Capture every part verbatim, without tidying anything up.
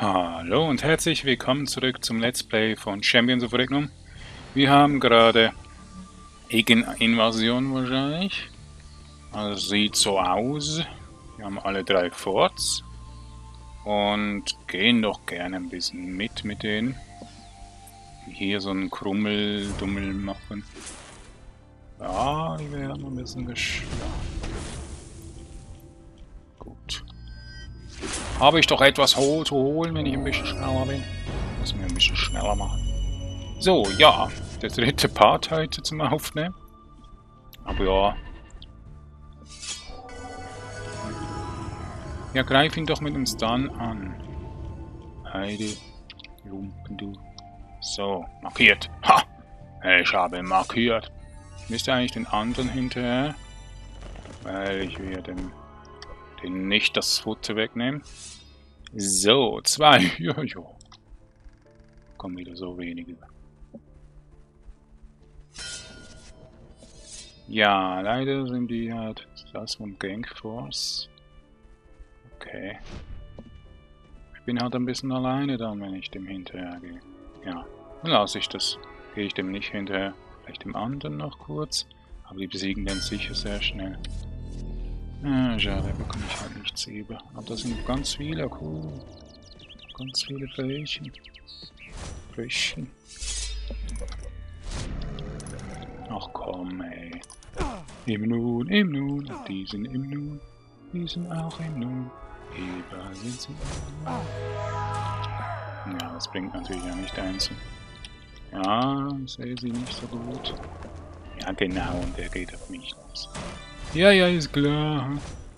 Hallo und herzlich willkommen zurück zum Let's Play von Champions of Regnum. Wir haben gerade Egen-Invasion wahrscheinlich. Also sieht so aus. Wir haben alle drei Forts. Und gehen doch gerne ein bisschen mit mit denen. Die hier so einen Krummel-Dummel machen. Ja, die werden ein bisschen geschlagen. Gut. Habe ich doch etwas ho zu holen, wenn ich ein bisschen schneller bin. Muss mir ein bisschen schneller machen. So, ja, der dritte Part heute zum Aufnehmen. Aber ja. Ja, greif ihn doch mit dem Stun an. Heide, Lumpen, du. So, markiert. Ha! Ich habe markiert. Ich müsste eigentlich den anderen hinterher. Weil ich will dem, den nicht das Futter wegnehmen. So, zwei. Ja, ja. Kommen wieder so wenige. Ja, leider sind die halt das von Gangforce. Okay. Ich bin halt ein bisschen alleine dann, wenn ich dem hinterher gehe. Ja, dann lasse ich das. Gehe ich dem nicht hinterher. Vielleicht dem anderen noch kurz. Aber die besiegen den sicher sehr schnell. Ah, schade, bekomme ich halt nichts über. Aber da sind ganz viele, cool. Ganz viele Fröschchen. Fröschchen. Ach komm, ey. Im Nun, im Nun. Die sind im Nun. Die sind auch im Nun. Überall sind sie. Ja, das bringt natürlich ja nicht einzeln. Ja, ich sehe sie nicht so gut. Ja, genau, und der geht auf mich los. Ja, ja, ist klar.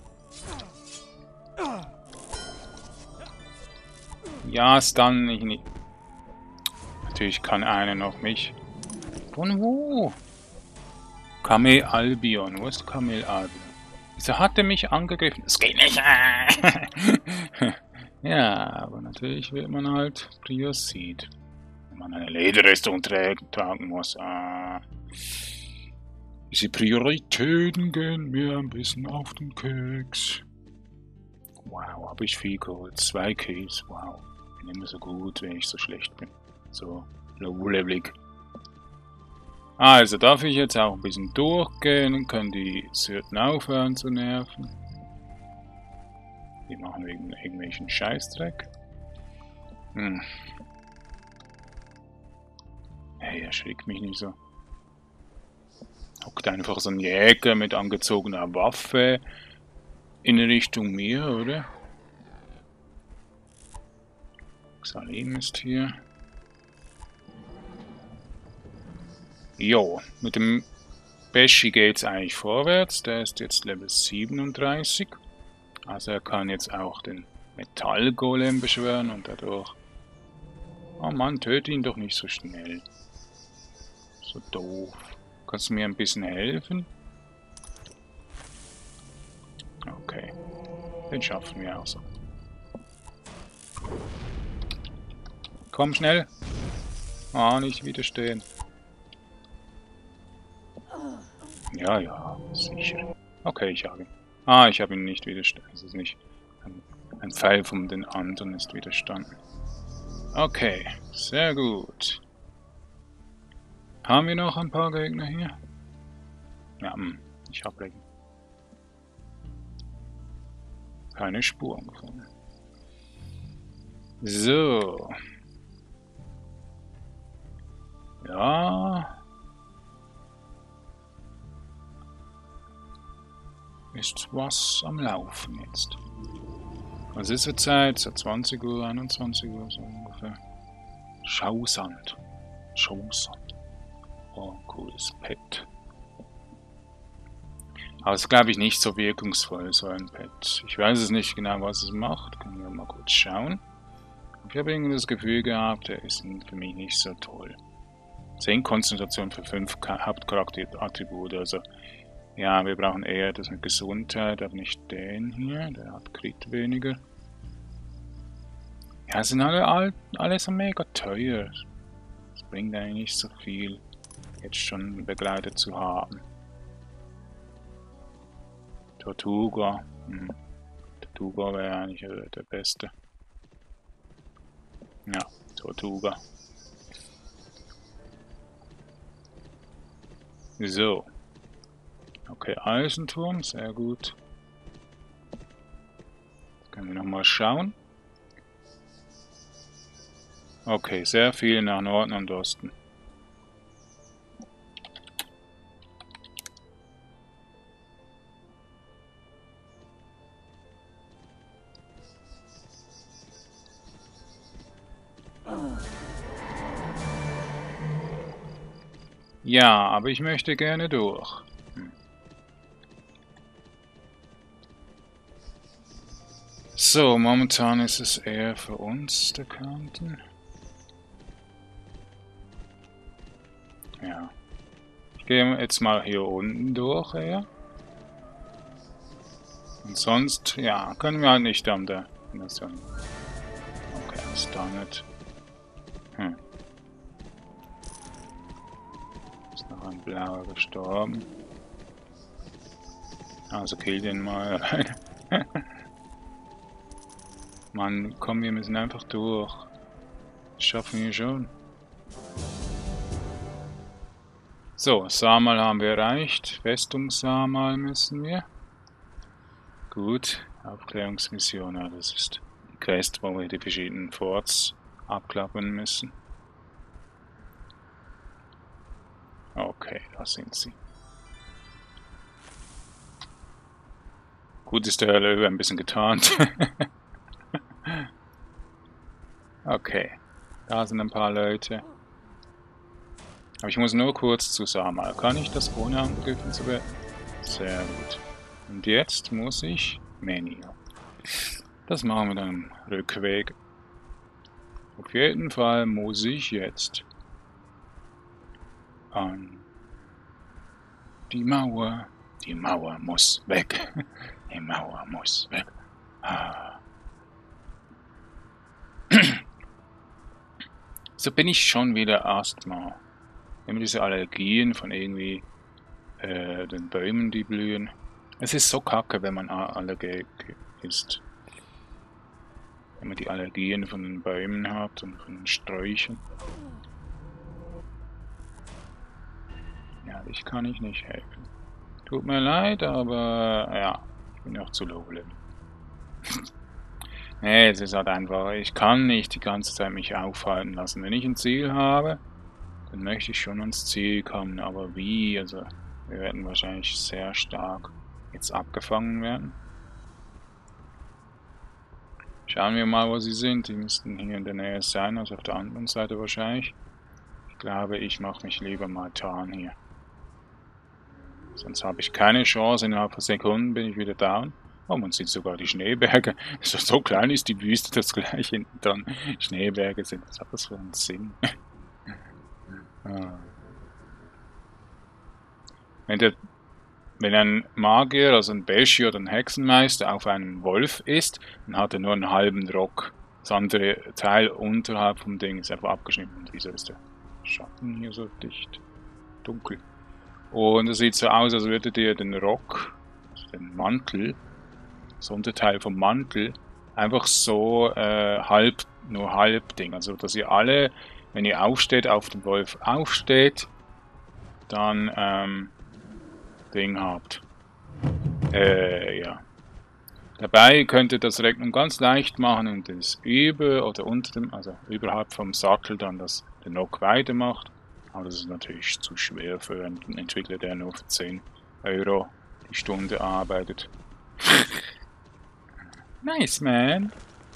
Ja, Stun ich nicht. Natürlich kann einer noch mich. Von wo? Kamel Albion. Wo ist Kamel Albion? Wieso hat er mich angegriffen? Das geht nicht. Ja, aber natürlich wird man halt Prior-Seed. Wenn man eine Lederrüstung tragen muss. Ah. Diese Prioritäten gehen mir ein bisschen auf den Keks. Wow, habe ich viel geholt. Zwei Kills, wow. Ich bin immer so gut, wenn ich so schlecht bin. So low-levelig. Also darf ich jetzt auch ein bisschen durchgehen, dann können die Syrten aufhören zu nerven. Die machen wegen irgendwelchen Scheißdreck. Hm. Hey, erschreckt mich nicht so. Hockt einfach so ein Jäger mit angezogener Waffe in Richtung mir, oder? Salim ist hier. Jo, mit dem Beshi geht's eigentlich vorwärts. Der ist jetzt Level siebenunddreißig. Also er kann jetzt auch den Metallgolem beschwören und dadurch... Oh Mann, töte ihn doch nicht so schnell. So doof. Kannst du mir ein bisschen helfen? Okay. Den schaffen wir auch so. Komm schnell. Ah, nicht widerstehen. Ja, ja, sicher. Okay, ich habe ihn. Ah, ich habe ihn nicht widerstanden. Es ist nicht... Ein, ein Pfeil von den anderen ist widerstanden. Okay, sehr gut. Haben wir noch ein paar Gegner hier? Ja, ich habe keine Spuren gefunden. So. Ja. Ist was am Laufen jetzt. Was ist die Zeit? So zwanzig Uhr, einundzwanzig Uhr so ungefähr. Schausand. Schausand. Oh, cooles Pet. Aber es ist, glaube ich, nicht so wirkungsvoll, so ein Pet. Ich weiß es nicht genau, was es macht. Können wir mal kurz schauen. Ich habe irgendwie das Gefühl gehabt, er ist für mich nicht so toll. zehn Konzentration für fünf Hauptcharakterattribute, also ja, wir brauchen eher das mit Gesundheit, aber nicht den hier, der hat Crit weniger. Ja, sind alle, alle, alle so mega teuer. Das bringt eigentlich nicht so viel, jetzt schon begleitet zu haben. Tortuga, hm. Tortuga wäre eigentlich der beste. Ja, Tortuga. So. Okay, Eisenturm, sehr gut. Jetzt können wir nochmal schauen. Okay, sehr viel nach Norden und Osten. Ja, aber ich möchte gerne durch. Hm. So, momentan ist es eher für uns, der Kanten. Ja. Ich gehe jetzt mal hier unten durch, eher. Und sonst, ja, können wir halt nicht an der... Okay, das da nicht. Hm. Ist noch ein Blauer gestorben. Also kill den mal. Mann, komm, wir müssen einfach durch. Das schaffen wir schon. So, Samal haben wir erreicht. Festung Samal müssen wir. Gut, Aufklärungsmission, ja, das ist die Quest, wo wir die verschiedenen Forts abklappern müssen. Okay, da sind sie. Gut ist der Löwe ein bisschen getarnt. Okay, da sind ein paar Leute. Aber ich muss nur kurz zu Samal. Kann ich das ohne angegriffen zu werden? Sehr gut. Und jetzt muss ich Menio. Das machen wir dann im Rückweg. Auf jeden Fall muss ich jetzt an die Mauer. Die Mauer muss weg. Die Mauer muss weg. Ah. So bin ich schon wieder Asthma. Immer diese Allergien von irgendwie äh, den Bäumen, die blühen. Es ist so kacke, wenn man Allergiker ist. Wenn man die Allergien von den Bäumen hat und von den Sträuchern. Ja, ich kann ich nicht helfen. Tut mir leid, aber ja, ich bin auch zu low level. Nee, es ist halt einfach, ich kann nicht die ganze Zeit mich aufhalten lassen. Wenn ich ein Ziel habe, dann möchte ich schon ans Ziel kommen, aber wie? Also, wir werden wahrscheinlich sehr stark jetzt abgefangen werden. Schauen wir mal, wo sie sind. Die müssten hier in der Nähe sein, also auf der anderen Seite wahrscheinlich. Ich glaube, ich mache mich lieber mal tarn hier. Sonst habe ich keine Chance, innerhalb von Sekunden bin ich wieder down. Oh, man sieht sogar die Schneeberge. So, so klein ist die Wüste, dass gleich hinten dann Schneeberge sind. Was hat das für einen Sinn? Ah. Wenn, der, wenn ein Magier, also ein Beshi oder ein Hexenmeister auf einem Wolf ist, dann hat er nur einen halben Rock. Das andere Teil unterhalb vom Ding ist einfach abgeschnitten. Und wieso ist der Schatten hier so dicht? Dunkel. Und es sieht so aus, als würdet ihr den Rock, also den Mantel, das Unterteil vom Mantel, einfach so äh, halb, nur halb Ding. Also, dass ihr alle, wenn ihr aufsteht, auf dem Wolf aufsteht, dann ähm, Ding habt. Äh, ja. Dabei könnt ihr das Regnum ganz leicht machen und das über oder unter dem, also überhalb vom Sattel dann das den Nock weitermacht. Aber das ist natürlich zu schwer für einen Entwickler, der nur für zehn Euro die Stunde arbeitet. Nice, man.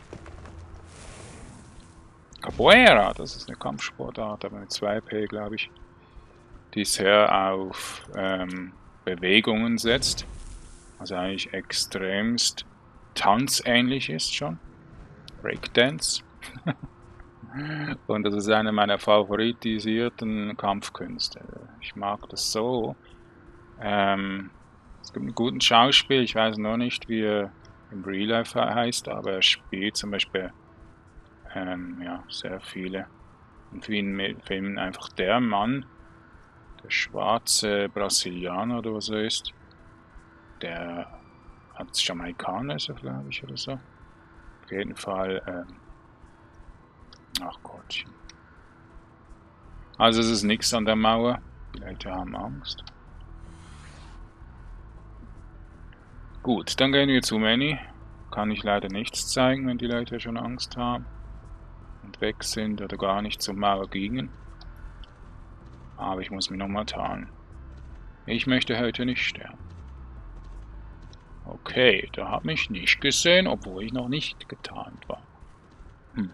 Capoeira, das ist eine Kampfsportart, aber mit zwei P, glaube ich, die sehr auf ähm, Bewegungen setzt. Also eigentlich extremst tanzähnlich ist schon. Breakdance. Und das ist eine meiner favoritisierten Kampfkünste. Ich mag das so. Ähm, es gibt einen guten Schauspiel, ich weiß noch nicht, wie er im Real Life heißt, aber er spielt zum Beispiel ähm, ja, sehr viele in vielen Filmen einfach der Mann, der schwarze Brasilianer oder was er ist, der hat Jamaikaner, so glaube ich, oder so. Auf jeden Fall ähm, Ach Gottchen. Also es ist nichts an der Mauer. Die Leute haben Angst. Gut, dann gehen wir zu Manny. Kann ich leider nichts zeigen, wenn die Leute schon Angst haben und weg sind oder gar nicht zur Mauer gingen. Aber ich muss mich nochmal tarnen. Ich möchte heute nicht sterben. Okay, der hat mich nicht gesehen, obwohl ich noch nicht getarnt war. Hm.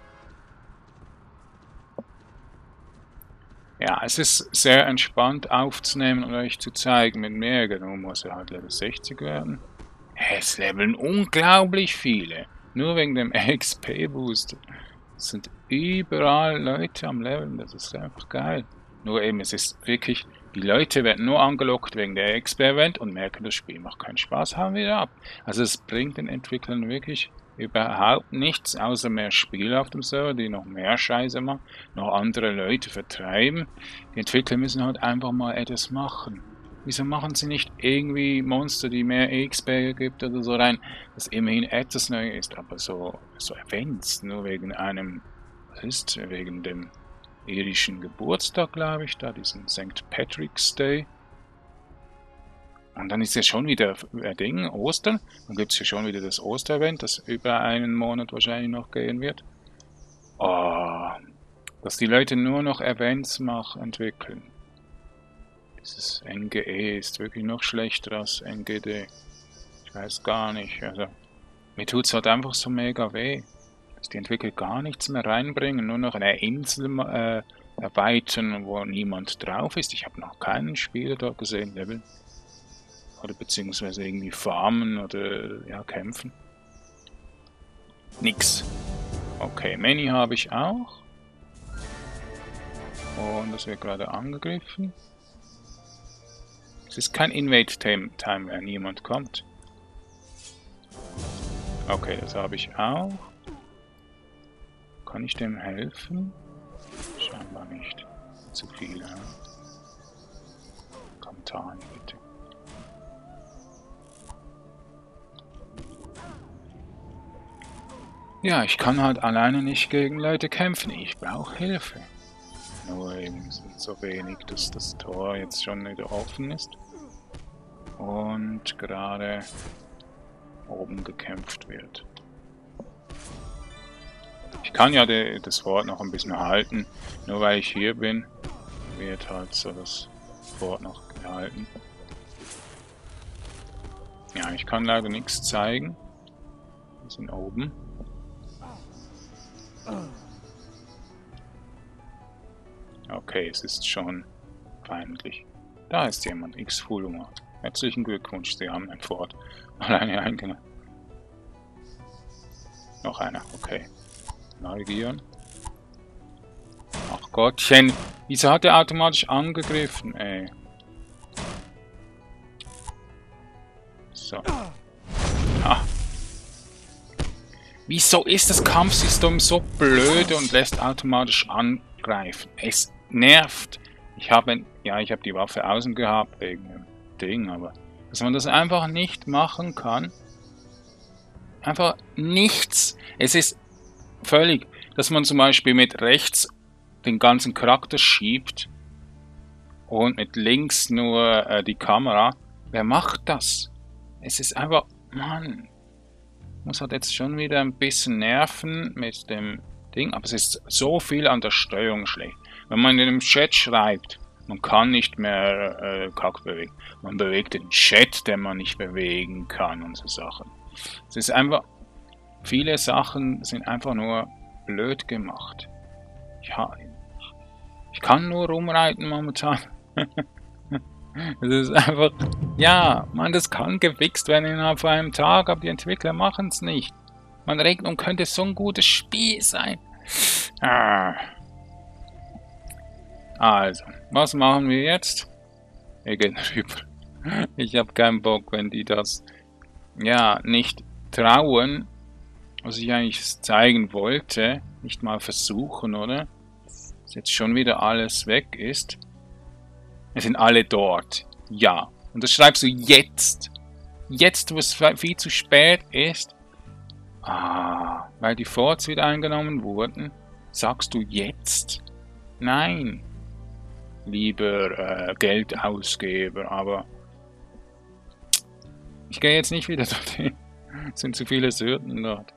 Ja, es ist sehr entspannt aufzunehmen und euch zu zeigen mit mehr. Nun muss er halt Level sechzig werden. Es leveln unglaublich viele. Nur wegen dem X P-Booster. Es sind überall Leute am Leveln. Das ist einfach geil. Nur eben, es ist wirklich... Die Leute werden nur angelockt wegen der X P-Event und merken, das Spiel macht keinen Spaß, hauen wieder ab. Also es bringt den Entwicklern wirklich überhaupt nichts, außer mehr Spieler auf dem Server, die noch mehr Scheiße machen, noch andere Leute vertreiben. Die Entwickler müssen halt einfach mal etwas machen. Wieso machen sie nicht irgendwie Monster, die mehr X P gibt oder so rein, dass immerhin etwas neu ist, aber so, so Events, nur wegen einem, was ist, wegen dem irischen Geburtstag, glaube ich, da diesen Sankt Patrick's Day. Und dann ist ja schon wieder ein Ding, Ostern. Dann gibt es ja schon wieder das Osterevent, das über einen Monat wahrscheinlich noch gehen wird. Oh, dass die Leute nur noch Events machen, entwickeln. Dieses N G E ist wirklich noch schlechter als N G D. Ich weiß gar nicht. Also, mir tut es halt einfach so mega weh, dass die Entwickler gar nichts mehr reinbringen, nur noch eine Insel äh, erweitern, wo niemand drauf ist. Ich habe noch keinen Spieler dort gesehen, Level. Oder beziehungsweise irgendwie farmen oder ja, kämpfen. Nix. Okay, Manny habe ich auch. Und das wird gerade angegriffen. Es ist kein Invade-Time, wenn niemand kommt. Okay, das habe ich auch. Kann ich dem helfen? Scheinbar nicht. Zu viele. Ja. Kommentaren bitte. Ja, ich kann halt alleine nicht gegen Leute kämpfen. Ich brauche Hilfe. Nur eben sind so wenig, dass das Tor jetzt schon wieder offen ist. Und gerade oben gekämpft wird. Ich kann ja de, das Fort noch ein bisschen halten. Nur weil ich hier bin, wird halt so das Fort noch gehalten. Ja, ich kann leider nichts zeigen. Wir sind oben. Okay, es ist schon feindlich. Da ist jemand, X-Fuluma. Herzlichen Glückwunsch, Sie haben ein Fort alleine eingenommen. Noch einer, okay. Navigieren. Ach Gottchen, wieso hat er automatisch angegriffen, ey? So. Ah. Wieso ist das Kampfsystem so blöd und lässt automatisch angreifen? Es nervt. Ich habe, ja, ich habe die Waffe außen gehabt wegen dem Ding, aber dass man das einfach nicht machen kann. Einfach nichts. Es ist völlig, dass man zum Beispiel mit rechts den ganzen Charakter schiebt und mit links nur äh, die Kamera. Wer macht das? Es ist einfach, Mann. Muss halt jetzt schon wieder ein bisschen nerven mit dem Ding, aber es ist so viel an der Steuerung schlecht. Wenn man in dem Chat schreibt, man kann nicht mehr äh, Kack bewegen. Man bewegt den Chat, den man nicht bewegen kann und so Sachen. Es ist einfach, viele Sachen sind einfach nur blöd gemacht. Ja, ich kann nur rumreiten momentan. Es ist einfach, ja, man, das kann gefixt werden innerhalb von einem Tag, aber die Entwickler machen es nicht. Man regt und könnte so ein gutes Spiel sein. Ah. Also, was machen wir jetzt? Wir gehen rüber. Ich habe keinen Bock, wenn die das, ja, nicht trauen, was ich eigentlich zeigen wollte, nicht mal versuchen, oder? Dass jetzt schon wieder alles weg ist. Es sind alle dort. Ja. Und das schreibst du jetzt. Jetzt, wo es viel zu spät ist. Ah, weil die Forts wieder eingenommen wurden. sagst du jetzt? Nein, lieber äh, Geldausgeber, aber ich gehe jetzt nicht wieder dorthin. Es sind zu viele Syrten dort.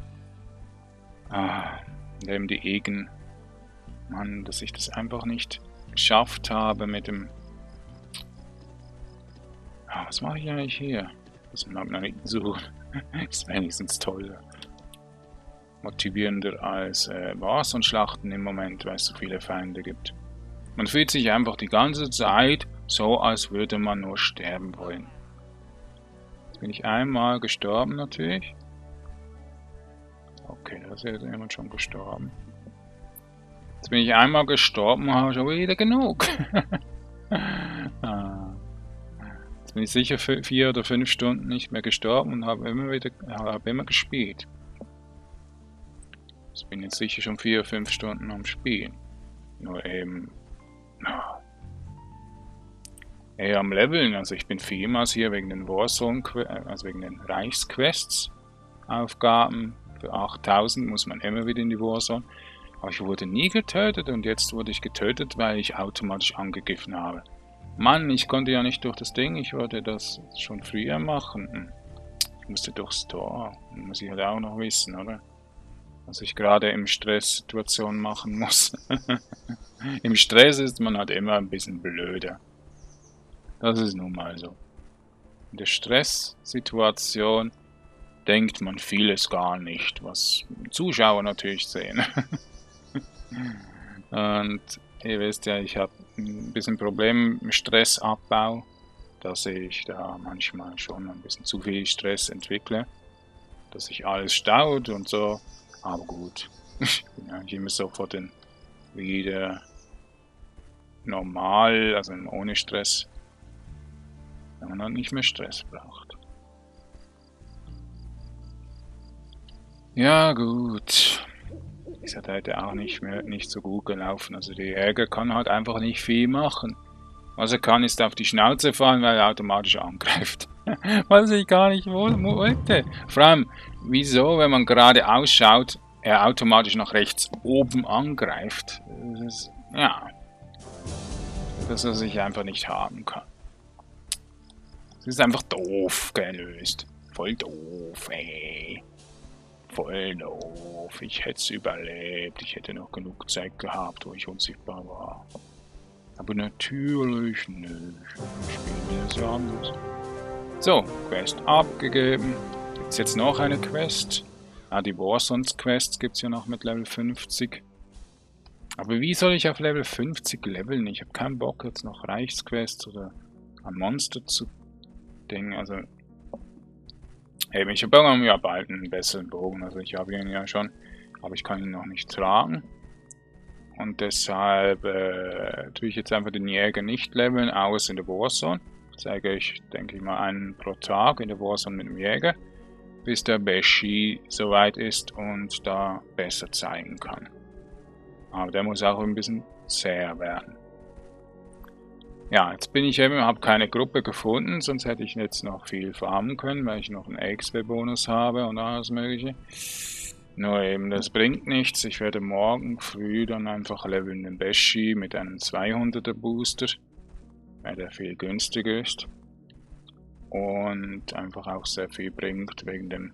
Ah, neben die Egen. Mann, dass ich das einfach nicht geschafft habe mit dem... Ah, was mache ich eigentlich hier? Das Magneten suchen. Ist wenigstens toll. Motivierender als äh, Warzone-Schlachten im Moment, weil es so viele Feinde gibt. Man fühlt sich einfach die ganze Zeit so, als würde man nur sterben wollen. Jetzt bin ich einmal gestorben natürlich. Okay, da ist ja jemand schon gestorben. Jetzt bin ich einmal gestorben und habe schon wieder genug. ah. Jetzt bin ich sicher für vier oder fünf Stunden nicht mehr gestorben und habe immer wieder habe immer gespielt. Ich bin jetzt sicher schon vier, fünf Stunden am Spielen. Nur eben ja, eher am Leveln. Also ich bin vielmals hier wegen den Warzone, also wegen den Reichsquests Aufgaben. Für achttausend muss man immer wieder in die Warzone. Aber ich wurde nie getötet und jetzt wurde ich getötet, weil ich automatisch angegriffen habe. Mann, ich konnte ja nicht durch das Ding, ich wollte das schon früher machen. Ich musste durchs Tor, muss ich halt auch noch wissen, oder? Was ich gerade im Stresssituation machen muss. Im Stress ist man halt immer ein bisschen blöder. Das ist nun mal so. In der Stresssituation denkt man vieles gar nicht, was Zuschauer natürlich sehen. Und ihr wisst ja, ich habe ein bisschen Problem mit Stressabbau, dass ich da manchmal schon ein bisschen zu viel Stress entwickle, dass sich alles staut und so. Aber gut, ich bin eigentlich immer sofort in wieder normal, also ohne Stress, wenn man dann nicht mehr Stress braucht. Ja gut, ist halt heute auch nicht mehr nicht so gut gelaufen. Also der Jäger kann halt einfach nicht viel machen. Was er kann, ist auf die Schnauze fallen, weil er automatisch angreift. Was ich gar nicht wollte. Vor allem, wieso, wenn man gerade ausschaut, er automatisch nach rechts oben angreift. Das ist, ja, dass er sich einfach nicht haben kann. Es ist einfach doof gelöst. Voll doof, ey. Voll doof. Ich hätte es überlebt. Ich hätte noch genug Zeit gehabt, wo ich unsichtbar war. Aber natürlich nicht. Spielen wir das ja anders. So, Quest abgegeben. Gibt es jetzt noch eine Quest? Ah, die Warzone-Quests gibt es ja noch mit Level fünfzig. Aber wie soll ich auf Level fünfzig leveln? Ich habe keinen Bock jetzt noch Reichsquests oder ein Monster zu dingen. Also, eben, ich habe irgendwann ja bald einen besseren Bogen. Also ich habe ihn ja schon, aber ich kann ihn noch nicht tragen. Und deshalb äh, tue ich jetzt einfach den Jäger nicht leveln, außer in der Warzone. Zeige ich, denke ich mal, einen pro Tag in der Warzone mit dem Jäger, bis der Beshi soweit ist und da besser zeigen kann. Aber der muss auch ein bisschen zäher werden. Ja, jetzt bin ich eben, habe keine Gruppe gefunden, sonst hätte ich jetzt noch viel farmen können, weil ich noch einen X P-Bonus habe und alles mögliche. Nur eben, das bringt nichts. Ich werde morgen früh dann einfach leveln den Beshi mit einem zweihunderter Booster, weil der viel günstiger ist. Und einfach auch sehr viel bringt wegen dem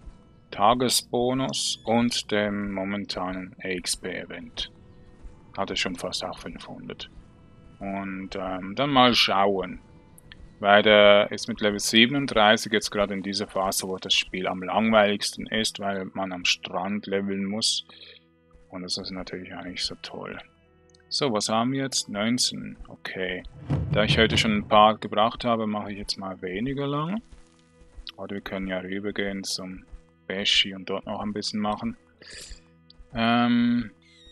Tagesbonus und dem momentanen X P-Event. Hatte schon fast auch fünfhundert. Und ähm, dann mal schauen. Weil der ist mit Level siebenunddreißig jetzt gerade in dieser Phase, wo das Spiel am langweiligsten ist, weil man am Strand leveln muss. Und das ist natürlich auch nicht so toll. So, was haben wir jetzt? neunzehn. Okay. Da ich heute schon ein paar gebracht habe, mache ich jetzt mal weniger lang. Oder wir können ja rübergehen zum Beshi und dort noch ein bisschen machen. Ähm,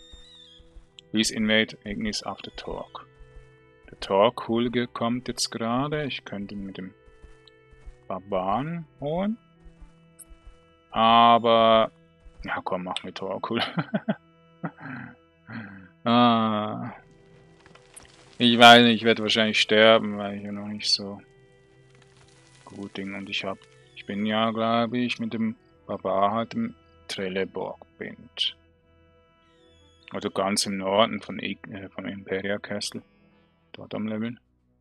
please invade Ignis after talk. Der Torkulge kommt jetzt gerade. Ich könnte ihn mit dem Barbaren holen. Aber... Ja komm, mach mit Torkulge. ah. Ich weiß nicht, ich werde wahrscheinlich sterben, weil ich ja noch nicht so gut Ding. Und ich hab... Ich bin ja, glaube ich, mit dem Barbar halt im Trelleborg bin. Oder ganz im Norden von, I äh, von Imperia Castle. Dort am Leveln.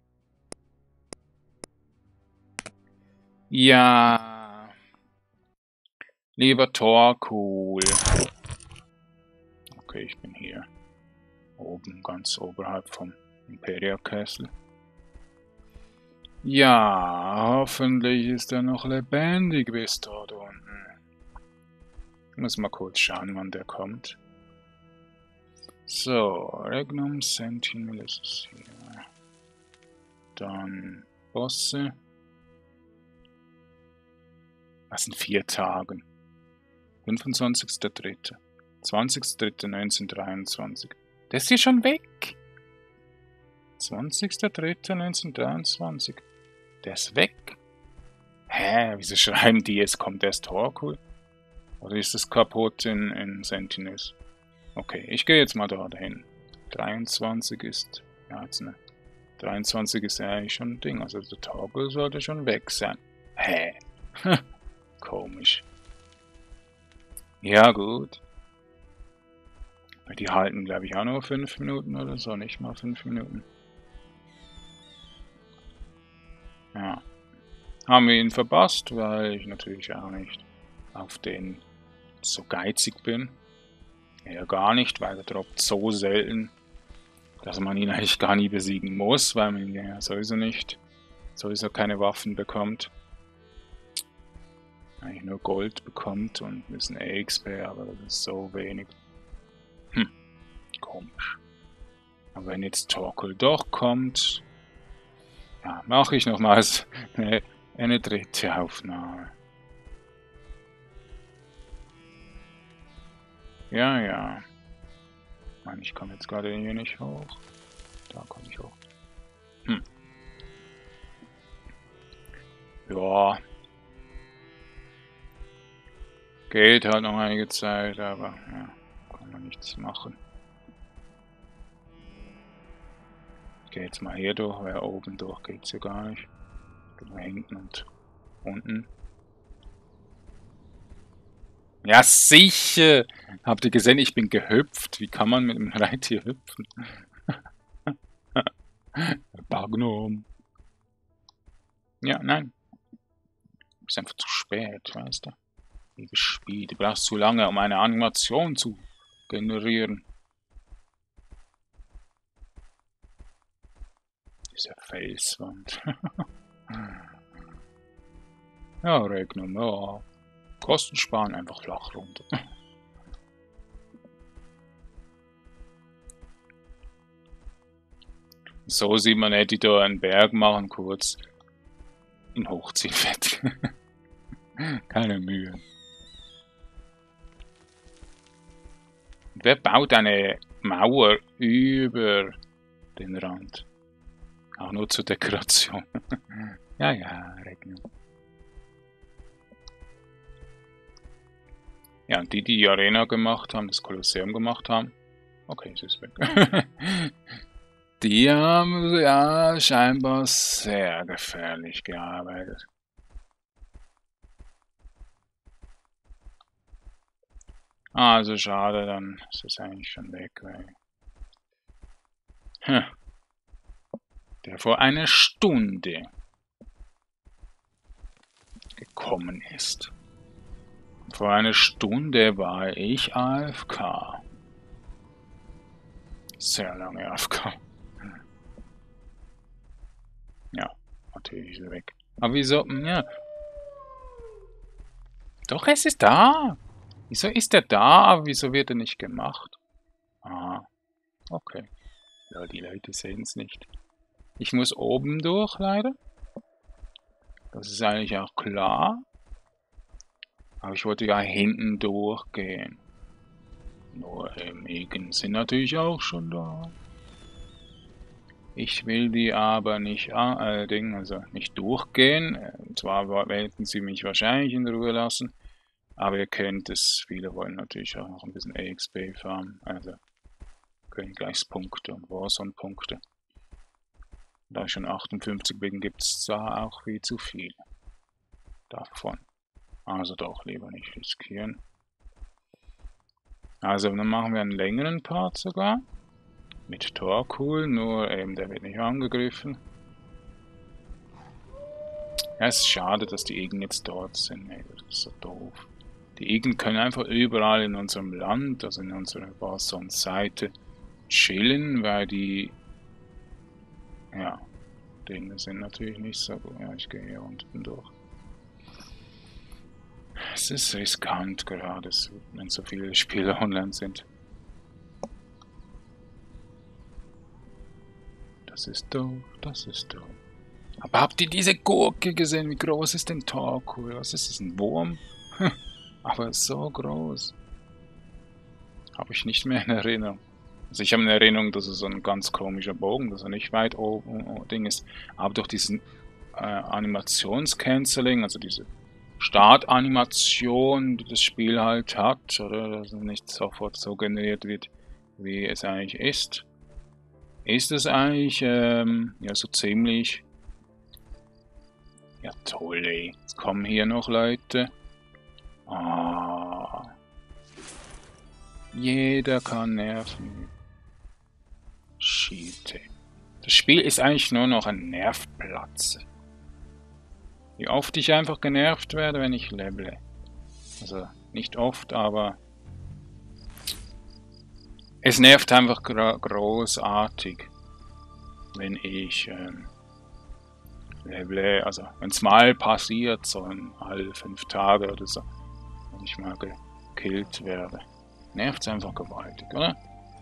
Ja. Lieber Torkul. Okay, ich bin hier. Oben, ganz oberhalb vom Imperia Castle. Ja, hoffentlich ist er noch lebendig bis dort unten. Ich muss mal kurz schauen, wann der kommt. So, Regnum Sentinel ist es hier. Dann Bosse. Das sind vier Tagen. fünfundzwanzigster dritter zwanzigster dritter neunzehnhundertdreiundzwanzig. Der ist hier schon weg. zwanzigster dritter neunzehnhundertdreiundzwanzig. Der ist weg. Hä? Wieso schreiben die, es kommt erst Torkul? Oder ist es kaputt in, in Sentinels? Okay, ich gehe jetzt mal da hin. dreiundzwanzig ist... Ja, jetzt ne. dreiundzwanzig ist ja eigentlich schon ein Ding. Also der Torkul sollte schon weg sein. Hä? Komisch. Ja, gut. Die halten, glaube ich, auch nur fünf Minuten oder so. Nicht mal fünf Minuten. Ja. Haben wir ihn verpasst, weil ich natürlich auch nicht auf den so geizig bin. Ja, gar nicht, weil er droppt so selten, dass man ihn eigentlich gar nie besiegen muss, weil man ja sowieso nicht, sowieso keine Waffen bekommt. Eigentlich nur Gold bekommt und ein bisschen E X P, aber das ist so wenig. Hm, komisch. Aber wenn jetzt Torkul doch kommt, ja, mache ich nochmals eine, eine dritte Aufnahme. Ja, ja. Ich meine, ich komme jetzt gerade hier nicht hoch. Da komme ich hoch. Hm. Ja. Geht halt noch einige Zeit, aber ja, kann man nichts machen. Ich gehe jetzt mal hier durch, weil oben durch geht's ja gar nicht. Nur hinten und unten. Ja, sicher! Habt ihr gesehen, ich bin gehüpft. Wie kann man mit einem Reittier hüpfen? Magnum. Ja, nein. Ist einfach zu spät, weißt du? Liebes Spiel, du brauchst zu lange, um eine Animation zu generieren. Diese Felswand. Ja, Regnum, ja. Kosten sparen, einfach flach runter. So sieht man, hätte ich da einen Berg machen, kurz in Hochziehen fett. Keine Mühe. Wer baut eine Mauer über den Rand? Auch nur zur Dekoration. Ja, ja, Regnum. Ja, und die, die die Arena gemacht haben, das Kolosseum gemacht haben, okay, es ist weg. Die haben ja scheinbar sehr gefährlich gearbeitet. Also schade, dann ist es eigentlich schon weg, weil hm, der vor einer Stunde gekommen ist. Vor einer Stunde war ich A F K. Sehr lange A F K. Ja, natürlich ist er weg. Aber wieso? Ja. Doch, es ist da. Wieso ist er da, aber wieso wird er nicht gemacht? Ah, okay. Ja, die Leute sehen es nicht. Ich muss oben durch, leider. Das ist eigentlich auch klar. Aber ich wollte ja hinten durchgehen. Nur ähm, Egen sind natürlich auch schon da. Ich will die aber nicht, äh, Ding, also nicht durchgehen. Und zwar wollten sie mich wahrscheinlich in Ruhe lassen. Aber ihr kennt es, viele wollen natürlich auch noch ein bisschen E X P farmen. Also Königreichspunkte und Warzone-Punkte. Da ich schon achtundfünfzig bin, gibt es zwar auch viel zu viel davon. Also doch lieber nicht riskieren. Also dann machen wir einen längeren Part sogar. Mit Torkul, nur eben der wird nicht angegriffen. Ja, es ist schade, dass die Igen jetzt dort sind. Ey, das ist so doof. Die Igen können einfach überall in unserem Land, also in unserer Basson-Seite, chillen, weil die... Ja, Dinge sind natürlich nicht so gut. Ja, ich gehe hier unten durch. Es ist riskant gerade, wenn so viele Spieler online sind. Das ist doof, das ist doof. Aber habt ihr diese Gurke gesehen? Wie groß ist denn Torkul? Was ist das, ein Wurm? Aber so groß. Habe ich nicht mehr in Erinnerung. Also ich habe in Erinnerung, dass es so ein ganz komischer Bogen, dass er nicht weit oben oh, Ding ist. Aber durch diesen äh, Animationscanceling, also diese Startanimation, die das Spiel halt hat, oder dass es nicht sofort so generiert wird, wie es eigentlich ist, ist es eigentlich ähm, ja so ziemlich... Ja toll, ey. Jetzt kommen hier noch Leute. Ah. Jeder kann nerven. Shit, ey. Das Spiel ist eigentlich nur noch ein Nervplatz. Wie oft ich einfach genervt werde, wenn ich levele. Also nicht oft, aber es nervt einfach gro großartig, wenn ich ähm, levele. Also wenn es mal passiert, so in alle fünf Tage oder so, wenn ich mal gekillt werde. Nervt es einfach gewaltig, oder?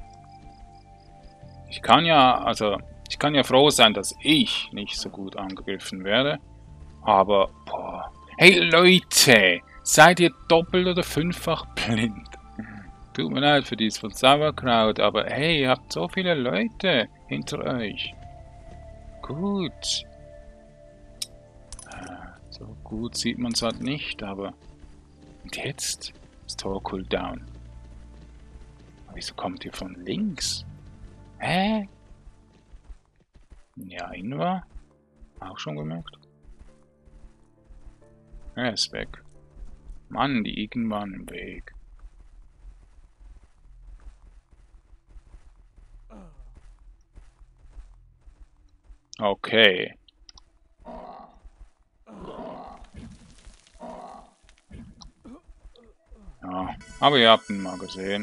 Ich kann ja, also ich kann ja froh sein, dass ich nicht so gut angegriffen werde. Aber, boah. Hey Leute, seid ihr doppelt oder fünffach blind? Tut mir leid für dies von Sauerkraut, aber hey, ihr habt so viele Leute hinter euch. Gut. So gut sieht man es halt nicht, aber... Und jetzt ist Torkul down. Wieso kommt ihr von links? Hä? Ja, Inva. Auch schon gemerkt. Er ist weg. Mann, die Igen waren im Weg. Okay. Ja, aber ihr habt ihn mal gesehen.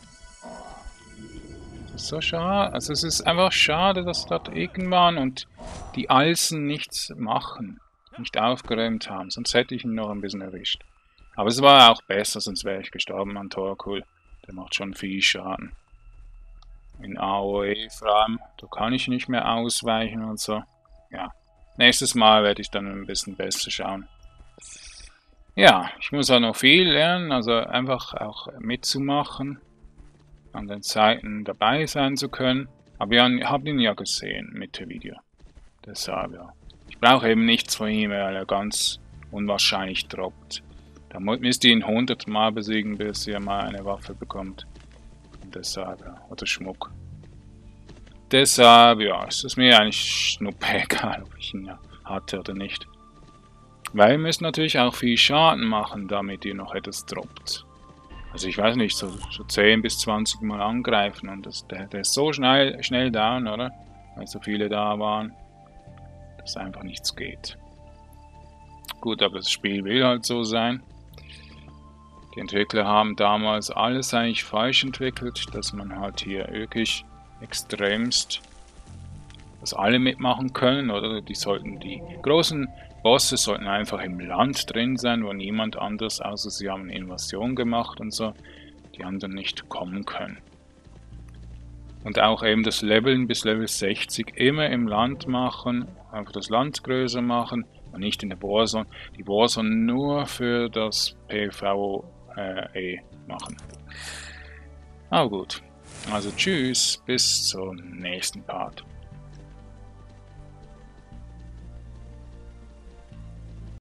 Das ist so schade. Also es ist einfach schade, dass dort Igen waren und die Alsen nichts machen. Nicht aufgeräumt haben, sonst hätte ich ihn noch ein bisschen erwischt. Aber es war auch besser, sonst wäre ich gestorben an Torkul. Der macht schon viel Schaden. In A O E vor allem, da kann ich nicht mehr ausweichen und so. Ja, nächstes Mal werde ich dann ein bisschen besser schauen. Ja, ich muss auch noch viel lernen, also einfach auch mitzumachen, an den Zeiten dabei sein zu können. Aber ihr habt ihn ja gesehen mit dem Video. Deshalb ja. Ich brauche eben nichts von ihm, weil er ganz unwahrscheinlich droppt. Da müsst ihr ihn hundert Mal besiegen, bis ihr mal eine Waffe bekommt. Und deshalb, ja. Oder Schmuck. Deshalb, ja, ist es mir eigentlich schnuppe egal, ob ich ihn ja hatte oder nicht. Weil ihr müsst natürlich auch viel Schaden machen, damit ihr noch etwas droppt. Also ich weiß nicht, so, so zehn bis zwanzig Mal angreifen und das, der, der ist so schnell, schnell down, oder? Weil so viele da waren. Dass einfach nichts geht. Gut, aber das Spiel will halt so sein. Die Entwickler haben damals alles eigentlich falsch entwickelt, dass man halt hier wirklich extremst, dass alle mitmachen können, oder? Die sollten, die großen Bosse sollten einfach im Land drin sein, wo niemand anders, außer sie haben eine Invasion gemacht und so, die anderen nicht kommen können. Und auch eben das Leveln bis Level sechzig immer im Land machen, einfach das Land größer machen und nicht in der Warzone. Die Warzone nur für das PvE machen. Aber gut, also tschüss, bis zum nächsten Part.